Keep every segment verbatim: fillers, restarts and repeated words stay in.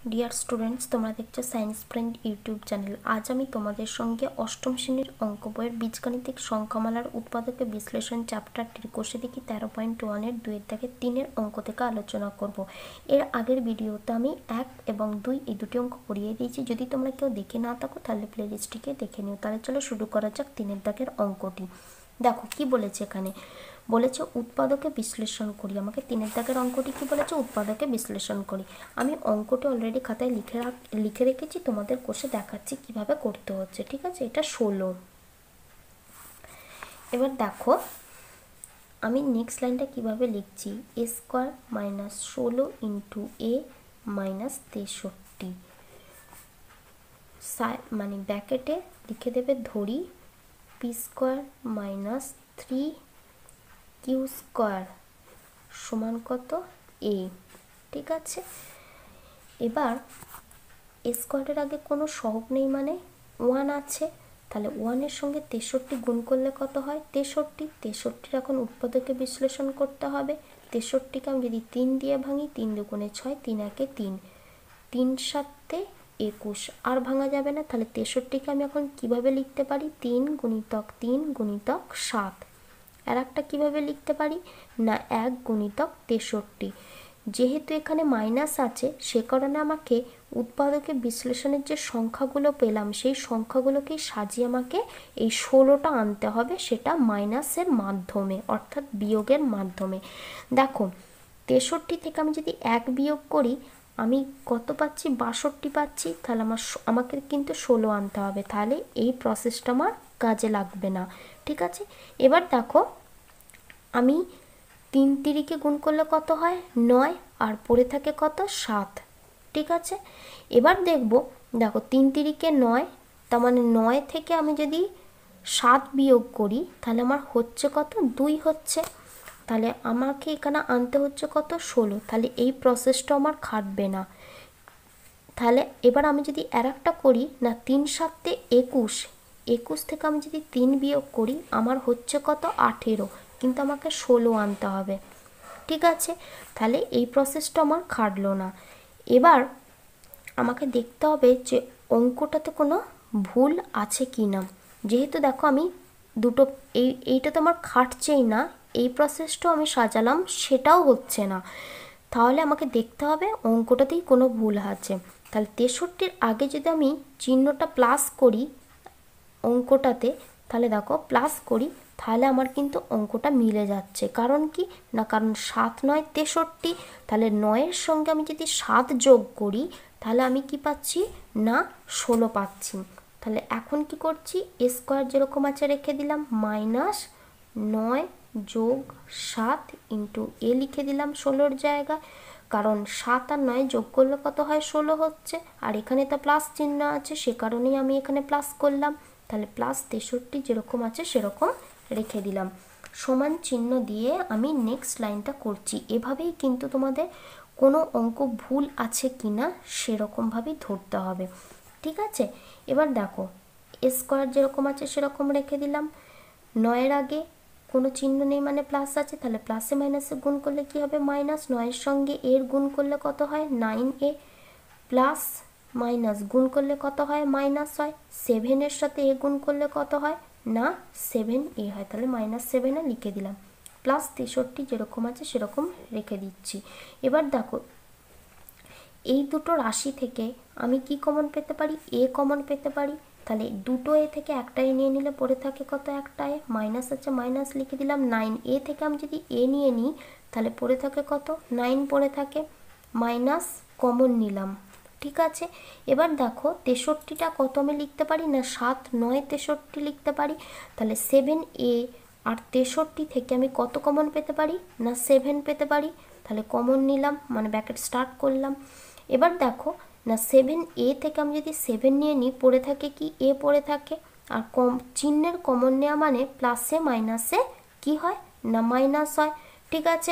Dear students, তোমরা দেখছো science friend YouTube channel. আজ আমি তোমাদের সঙ্গে অষ্টম শ্রেণীর অঙ্ক বইয়ের বীজগাণিতিক সংখ্যামালার উৎপাদকে বিশ্লেষণ চ্যাপ্টারটির কোষে দেখি তেরো পয়েন্ট ওয়ানের দুইয়ের থেকে তিনের অঙ্ক থেকে আলোচনা করব। এর আগের ভিডিওতে আমি এক এবং দুই এই দুটি অঙ্ক করিয়ে দিয়েছি। যদি তোমরা কেউ দেখে না থাকো তাহলে প্লেলিস্টটিকে দেখে নিও। তাহলে চলো শুরু করা যাক তিনের দাগের অঙ্কটি। দেখো কি বলেছে এখানে, বলেছে উৎপাদকে বিশ্লেষণ করি। আমাকে তিনের দাগের অঙ্কটি কি বলেছে, উৎপাদকে বিশ্লেষণ করি। আমি অঙ্কটি অলরেডি খাতায় লিখে রাখ লিখে রেখেছি, তোমাদের কোষে দেখাচ্ছি কিভাবে করতে হচ্ছে। ঠিক আছে, এটা ষোলো। এবার দেখো আমি নেক্সট লাইনটা কিভাবে লিখছি, এ স্কোয়ার মাইনাস ষোলো ইন্টু এ মাইনাস তেষট্টি, মানে ব্র্যাকেটে লিখে দেবে ধরি P square minus three Q square সমান কত এ। ঠিক আছে, এবার এ স্কোয়ারের আগে কোনো সহগ নেই, মানে ওয়ান আছে, তাহলে ওয়ানের সঙ্গে তেষট্টি গুণ করলে কত হয় তেষট্টি। তেষট্টির এখন উৎপাদকে বিশ্লেষণ করতে হবে। তেষট্টিকে আমি যদি তিন দিয়ে ভাঙি, তিন দুগুণে ছয়, তিন একে তিন, তিন সাতে একুশ, আর ভাঙা যাবে না। তাহলে তেষট্টিকে আমি এখন কিভাবে লিখতে পারি, তিন গুণিতক তিন গুণিতক সাত। আর একটা কীভাবে লিখতে পারি না, এক গুণিতক তেষট্টি। যেহেতু এখানে মাইনাস আছে সে কারণে আমাকে উৎপাদকে বিশ্লেষণের যে সংখ্যাগুলো পেলাম সেই সংখ্যাগুলোকেই সাজিয়ে আমাকে এই ষোলোটা আনতে হবে, সেটা মাইনাসের মাধ্যমে অর্থাৎ বিয়োগের মাধ্যমে। দেখো তেষট্টি থেকে আমি যদি এক বিয়োগ করি আমি কত পাচ্ছি, বাষট্টি পাচ্ছি। তাহলে আমার আমাকে কিন্তু ষোলো আনতে হবে, তাহলে এই প্রসেসটা আমার কাজে লাগবে না। ঠিক আছে, এবার দেখো আমি তিন তিরিকে গুণ করলে কত হয় নয়, আর পড়ে থাকে কত সাত। ঠিক আছে, এবার দেখব, দেখো তিন তিরিকে নয়, তার মানে নয় থেকে আমি যদি সাত বিয়োগ করি তাহলে আমার হচ্ছে কত, দুই হচ্ছে। তাহলে আমাকে এখানে আনতে হচ্ছে কত, ষোলো। তাহলে এই প্রসেসটা আমার খাটবে না। তাহলে এবার আমি যদি আর একটা করি না, তিন সাতে একুশ, একুশ থেকে আমি যদি তিন বিয়োগ করি আমার হচ্ছে কত আঠেরো, কিন্তু আমাকে ষোলো আনতে হবে। ঠিক আছে, তাহলে এই প্রসেসটা আমার খাটলো না। এবার আমাকে দেখতে হবে যে অঙ্কটাতে কোনো ভুল আছে কি না। যেহেতু দেখো আমি দুটো এই এইটা তো আমার খাটছেই না, এই প্রসেসটাও আমি সাজালাম সেটাও হচ্ছে না, তাহলে আমাকে দেখতে হবে অঙ্কটাতেই কোনো ভুল আছে। তাহলে তেষট্টির আগে যদি আমি চিহ্নটা প্লাস করি অঙ্কটাতে, তাহলে দেখো প্লাস করি, তাহলে আমার কিন্তু অঙ্কটা মিলে যাচ্ছে। কারণ কি না, কারণ সাত নয় তেষট্টি, তাহলে নয়ের সঙ্গে আমি যদি সাত যোগ করি তাহলে আমি কি পাচ্ছি না ষোলো পাচ্ছি। তাহলে এখন কি করছি, এ স্কোয়ার যেরকম আছে রেখে দিলাম, মাইনাস নয় যোগ সাত ইন্টু এ লিখে দিলাম ষোলোর জায়গায়, কারণ সাত আর নয় যোগ করলে কত হয় ষোলো হচ্ছে, আর এখানে তো প্লাস চিহ্ন আছে সে কারণেই আমি এখানে প্লাস করলাম। তাহলে প্লাস তেষট্টি যেরকম আছে সেরকম রেখে দিলাম, সমান চিহ্ন দিয়ে আমি নেক্সট লাইনটা করছি। এভাবেই কিন্তু তোমাদের কোনো অঙ্ক ভুল আছে কি না সেরকমভাবেই ধরতে হবে। ঠিক আছে, এবার দেখো এ স্কোয়ার যেরকম আছে সেরকম রেখে দিলাম, নয়ের আগে কোনো চিহ্ন নেই মানে প্লাস আছে, তাহলে প্লাসে মাইনাসে গুণ করলে কি হবে মাইনাস, নয়ের সঙ্গে এর গুণ করলে কত হয় নাইন এ, প্লাস মাইনাস গুণ করলে কত হয় মাইনাস হয়, সেভেনের সাথে এ গুণ করলে কত হয় না সেভেন এ হয়, তাহলে মাইনাস সেভেনে লিখে দিলাম, প্লাস তেষট্টি যেরকম আছে সেরকম রেখে দিচ্ছি। এবার দেখো এই দুটো রাশি থেকে আমি কি কমন পেতে পারি, এ কমন পেতে পারি। তাহলে দুটো এ থেকে একটা এ নিয়ে নিলে পড়ে থাকে কত একটা এ, মাইনাস আছে মাইনাস লিখে দিলাম নাইন। এ থেকে আমি যদি এ নিয়ে নিই তাহলে পড়ে থাকে কত নাইন পড়ে থাকে, মাইনাস কমন নিলাম। ঠিক আছে, এবার দেখো তেষট্টিটা কত আমি লিখতে পারি না সাত নয় তেষট্টি লিখতে পারি। তাহলে সেভেন এ আর তেষট্টি থেকে আমি কত কমন পেতে পারি না সেভেন পেতে পারি। তাহলে কমন নিলাম, মানে ব্র্যাকেট স্টার্ট করলাম। এবার দেখো না সেভেন এ থেকে আমি যদি সেভেন নিয়ে নিই পড়ে থাকে কি এ পড়ে থাকে, আর কম চিহ্নের কমন নেওয়া মানে প্লাসে মাইনাসে কি হয় না মাইনাস হয়। ঠিক আছে,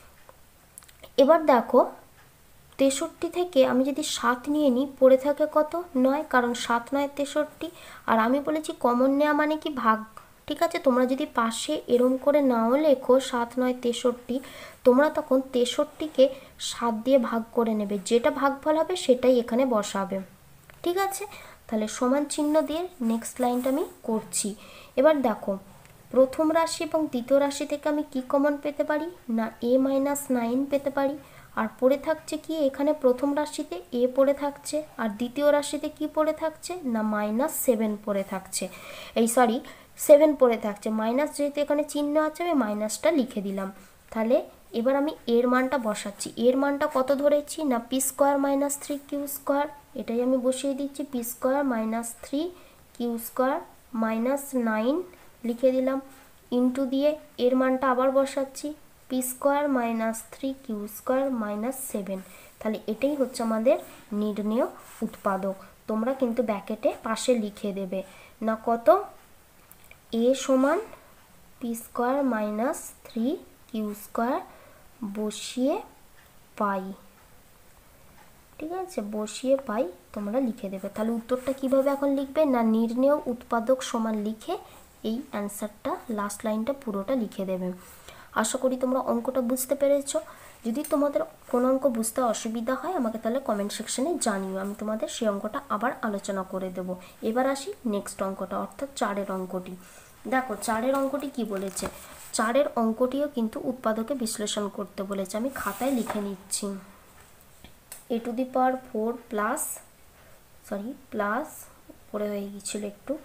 এবার দেখো তেষট্টি থেকে আমি যদি সাত নিয়ে নিই পড়ে থাকে কত নয়, কারণ সাত নয় তেষট্টি, আর আমি বলেছি কমন নেওয়া মানে কি ভাগ, ঠিক আছে। তোমরা যদি পাশে এরম করে নাও লেখো সাত নয় তেষট্টি, তোমরা তখন তেষট্টিকে সাত দিয়ে ভাগ করে নেবে, যেটা ভাগফল হবে সেটাই এখানে বসাবে। ঠিক আছে, তাহলে সমান চিহ্ন দিয়ে নেক্সট লাইনটা আমি করছি। এবার দেখো প্রথম রাশি এবং দ্বিতীয় রাশি থেকে আমি কি কমন পেতে পারি না এ মাইনাস নাইন পেতে পারি। আর পড়ে থাকছে কি এখানে প্রথম রাশিতে এ পড়ে থাকছে, আর দ্বিতীয় রাশিতে কি পড়ে থাকছে না মাইনাস সেভেন পড়ে থাকছে, এই সরি সেভেন পড়ে থাকছে। মাইনাস যেহেতু এখানে চিহ্ন আছে আমি মাইনাসটা লিখে দিলাম। তাহলে এবার আমি এর মানটা বসাচ্ছি। এর মানটা কত ধরেছি না P square minus three Q square, এটাই আমি বসিয়ে দিচ্ছি। P square minus three Q square minus nine লিখে দিলাম, ইন্টু দিয়ে এর মানটা আবার বসাচ্ছি P square minus three Q square minus seven. তাহলে এটাই হচ্ছে আমাদের নির্ণেয় উৎপাদক। তোমরা কিন্তু ব্র্যাকেটে পাশে লিখে দেবে না কত এ সমান P square minus three Q square বসিয়ে পাই। ঠিক আছে, বসিয়ে পাই তোমরা লিখে দেবে। তাহলে উত্তরটা কিভাবে এখন লিখবে না নির্ণেয় উৎপাদক সমান লিখে এই অ্যান্সারটা লাস্ট লাইনটা পুরোটা লিখে দেবে। আশা করি তোমরা অঙ্কটা বুঝতে পেরেছো। যদি তোমাদের কোনো অঙ্ক বুঝতে অসুবিধা হয় আমাকে তাহলে কমেন্ট সেকশনে জানিও, আমি তোমাদের সেই অঙ্কটা আবার আলোচনা করে দেব। এবার আসি নেক্সট অঙ্কটা অর্থাৎ চারের অঙ্কটি। দেখো চারের অঙ্কটি কি বলেছে, চারের অঙ্কটিও কিন্তু উৎপাদকে বিশ্লেষণ করতে বলেছে। আমি খাতায় লিখে নিচ্ছি A to the power four plus sorry plus পরে হয়ে গিয়েছিল একটু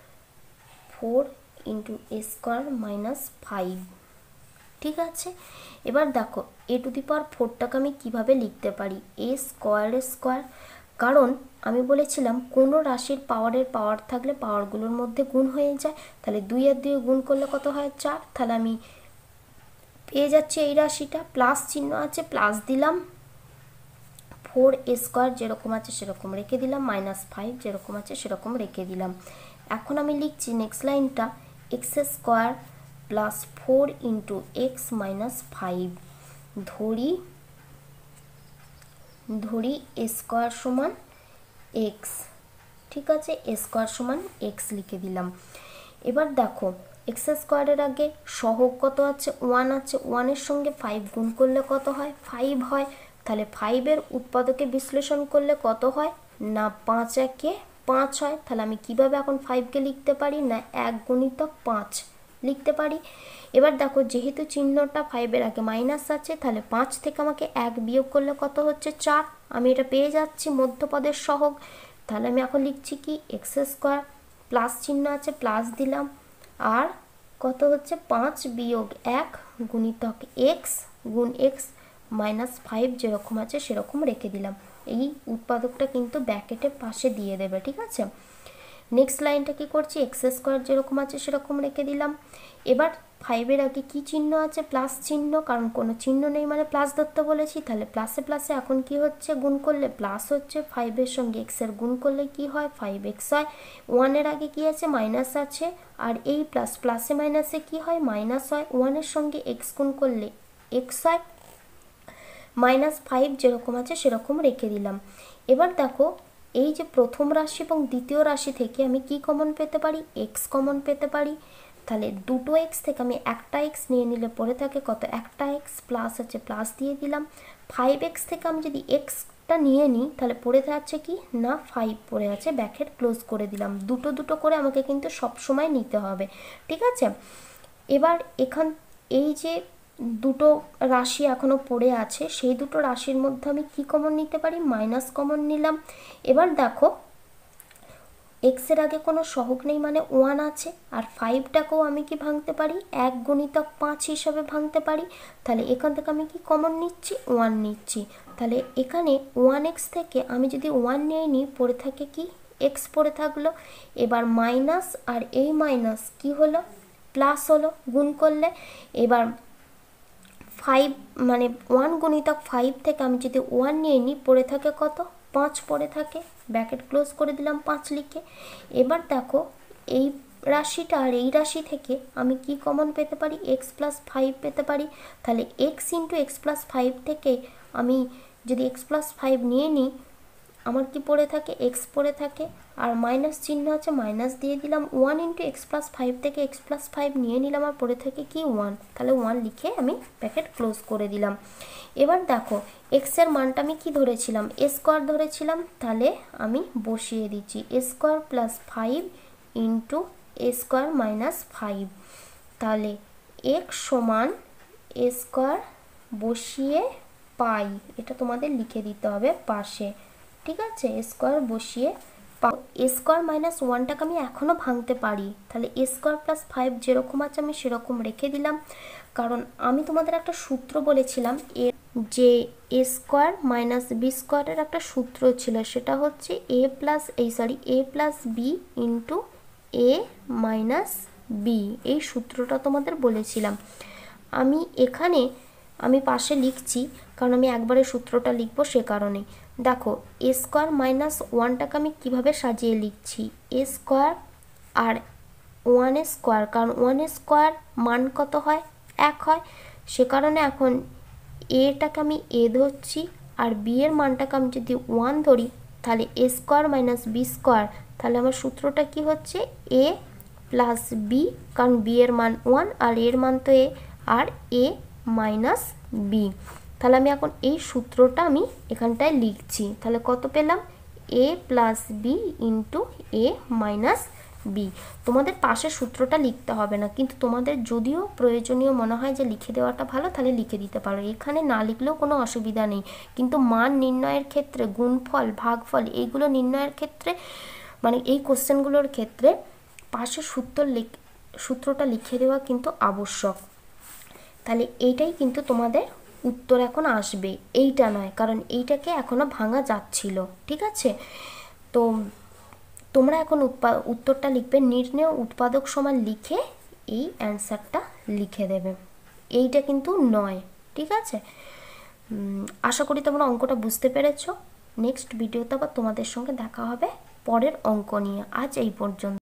four into A square minus five. ঠিক আছে, এবার দেখো এ টু দি পাওয়ার ফোরটাকে আমি কীভাবে লিখতে পারি এ স্কোয়ার স্কোয়ার, কারণ আমি বলেছিলাম কোনো রাশির পাওয়ারের পাওয়ার থাকলে পাওয়ারগুলোর মধ্যে গুণ হয়ে যায়। তাহলে দুই আর দুই গুণ করলে কত হয় চার, তাহলে আমি পেয়ে যাচ্ছি এই রাশিটা, প্লাস চিহ্ন আছে প্লাস দিলাম, ফোর এ স্কোয়ার যেরকম আছে সেরকম রেখে দিলাম, মাইনাস ফাইভ যেরকম আছে সেরকম রেখে দিলাম। এখন আমি লিখছি নেক্সট লাইনটা X square plus four into X minus five. ধরি ধরি এ স্কোয়ার সমান এক্স। ঠিক আছে, এ স্কোয়ার সমান এক্স লিখে দিলাম। এবার দেখো এক্স স্কোয়ারের আগে সহগ কত আছে ওয়ান আছে, ওয়ানের সঙ্গে ফাইভ গুণ করলে কত হয় ফাইভ হয়। তাহলে ফাইভের উৎপাদকে বিশ্লেষণ করলে কত হয় না পাঁচ একে পাঁচ হয়। তাহলে আমি কিভাবে এখন ফাইভকে লিখতে পারি না এক গুণিতক পাঁচ লিখতে পারি। এবার দেখো যেহেতু চিহ্নটা ফাইভের আগে মাইনাস আছে তাহলে পাঁচ থেকে আমাকে এক বিয়োগ করলে কত হচ্ছে চার, আমি এটা পেয়ে যাচ্ছি মধ্যপদের সহগ। তাহলে আমি এখন লিখছি কি এক্স স্কোয়ার প্লাস চিহ্ন আছে প্লাস দিলাম, আর কত হচ্ছে পাঁচ বিয়োগ এক গুণিতক এক্স গুণ এক্স মাইনাস ফাইভ যেরকম আছে সেরকম রেখে দিলাম। এই উৎপাদকটা কিন্তু ব্র্যাকেটের পাশে দিয়ে দেবে। ঠিক আছে, নেক্সট লাইনটা কি করছি এক্স স্কোয়ার যেরকম আছে সেরকম রেখে দিলাম। এবার ফাইভের আগে কি চিহ্ন আছে প্লাস চিহ্ন, কারণ কোনো চিহ্ন নেই মানে প্লাস ধরতে বলেছি। তাহলে প্লাসে প্লাসে এখন কি হচ্ছে গুণ করলে প্লাস হচ্ছে, ফাইভের সঙ্গে এক্সের গুণ করলে কি হয় ফাইভ এক্স হয়। ওয়ানের আগে কি আছে মাইনাস আছে, আর এই প্লাস প্লাসে মাইনাসে কি হয় মাইনাস হয়। ওয়ানের সঙ্গে এক্স গুণ করলে এক্স হয়, মাইনাস ফাইভ যেরকম আছে সেরকম রেখে দিলাম। এবার দেখো এই যে প্রথম রাশি এবং দ্বিতীয় রাশি থেকে আমি কি কমন পেতে পারি এক্স কমন পেতে পারি। তাহলে দুটো এক্স থেকে আমি একটা এক্স নিয়ে নিলে পড়ে থাকে কত একটা এক্স, প্লাস আছে প্লাস দিয়ে দিলাম। ফাইভ এক্স থেকে আমি যদি এক্সটা নিয়ে নিই তাহলে পড়ে থাকছে কি না ফাইভ পড়ে আছে, ব্র্যাকেট ক্লোজ করে দিলাম। দুটো দুটো করে আমাকে কিন্তু সব সময় নিতে হবে। ঠিক আছে, এবার এখান এই যে দুটো রাশি এখনো পড়ে আছে সেই দুটো রাশির মধ্যে আমি কি কমন নিতে পারি মাইনাস কমন নিলাম। এবার দেখো এক্সের আগে কোনো সহগ নেই মানে ওয়ান আছে, আর ফাইভটাকেও আমি কি ভাঙতে পারি এক গুণিতক পাঁচ হিসাবে ভাঙতে পারি। তাহলে এখান থেকে আমি কি কমন নিচ্ছি ওয়ান নিচ্ছি। তাহলে এখানে ওয়ান এক্স থেকে আমি যদি ওয়ান নিয়ে নিই পড়ে থাকে কি এক্স পড়ে থাকলো। এবার মাইনাস আর এই মাইনাস কি হলো প্লাস হলো গুণ করলে। এবার ফাইভ মানে ওয়ান গুণিতক ফাইভ থেকে আমি যদি ওয়ান নিয়ে নিই পড়ে থাকে কত পাঁচ পড়ে থাকে, ব্র্যাকেট ক্লোজ করে দিলাম পাঁচ লিখে। এবার দেখো এই রাশিটা আর এই রাশি থেকে আমি কি কমন পেতে পারি এক্স প্লাস ফাইভ পেতে পারি। তাহলে X into X plus five থেকে আমি যদি এক্স প্লাস ফাইভ নিয়ে নিই আমার কি পড়ে থাকে, এক্স পড়ে থাকে, আর মাইনাস চিহ্ন আছে, মাইনাস দিয়ে দিলাম। One into X plus five থেকে এক্স প্লাস ফাইভ নিয়ে নিলাম, আর পড়ে থাকে কি ওয়ান, তাহলে ওয়ান লিখে আমি ব্র্যাকেট ক্লোজ করে দিলাম। এবার দেখো এক্সের মানটা আমি কি ধরেছিলাম, এ স্কোয়ার ধরেছিলাম, তাহলে আমি বসিয়ে দিচ্ছি A square plus five into A square minus five, তাহলে এক্স সমান এ স্কোয়ার বসিয়ে পাই, এটা তোমাদের লিখে দিতে হবে পাশে, ঠিক আছে। এ স্কোয়ার বসিয়ে এ স্কোয়ার মাইনাস ওয়ানটাকে আমি এখনও ভাঙতে পারি, তাহলে এ স্কোয়ার প্লাস ফাইভ যেরকম আছে আমি সেরকম রেখে দিলাম, কারণ আমি তোমাদের একটা সূত্র বলেছিলাম এ যে এ স্কোয়ার মাইনাস বি স্কোয়ারের একটা সূত্র ছিল, সেটা হচ্ছে এ প্লাস এই sorry A plus B into A minus B, এই সূত্রটা তোমাদের বলেছিলাম। আমি এখানে আমি পাশে লিখছি কারণ আমি একবারে সূত্রটা লিখবো সে কারণে। দেখো এ স্কোয়ার মাইনাস ওয়ানটাকে আমি কীভাবে সাজিয়ে লিখছি, এ স্কোয়ার আর ওয়ান স্কোয়ার, কারণ ওয়ান স্কোয়ার মান কত হয়, এক হয়, সে কারণে এখন এটাকে আমি এ ধরছি, আর বি এর মানটাকে আমি যদি ওয়ান ধরি, তাহলে A square minus B square, তাহলে আমার সূত্রটা কি হচ্ছে এ প্লাস বি, কারণ বি এর মান ওয়ান আর এর মান তো এ, আর এ মাইনাস বি, তাহলে আমি এখন এই সূত্রটা আমি এখানটায় লিখছি, তাহলে কত পেলাম A plus B into A minus B. তোমাদের পাশে সূত্রটা লিখতে হবে না, কিন্তু তোমাদের যদিও প্রয়োজনীয় মনে হয় যে লিখে দেওয়াটা ভালো, তাহলে লিখে দিতে পারো, এখানে না লিখলেও কোনো অসুবিধা নেই, কিন্তু মান নির্ণয়ের ক্ষেত্রে গুণফল ভাগফল এইগুলো নির্ণয়ের ক্ষেত্রে মানে এই কোশ্চেনগুলোর ক্ষেত্রে পাশে সূত্র লিখ সূত্রটা লিখে দেওয়া কিন্তু আবশ্যক। তাহলে এইটাই কিন্তু তোমাদের উত্তর এখন আসবে, এইটা নয়, কারণ এইটাকে এখনও ভাঙা যাচ্ছিল, ঠিক আছে। তো তোমরা এখন উত্তরটা লিখবে, নির্ণেয় উৎপাদক সমান লিখে এই অ্যান্সারটা লিখে দেবে, এইটা কিন্তু নয়, ঠিক আছে। আশা করি তোমরা অঙ্কটা বুঝতে পেরেছো। নেক্সট ভিডিওতে আবার তোমাদের সঙ্গে দেখা হবে পরের অঙ্ক নিয়ে। আজ এই পর্যন্ত।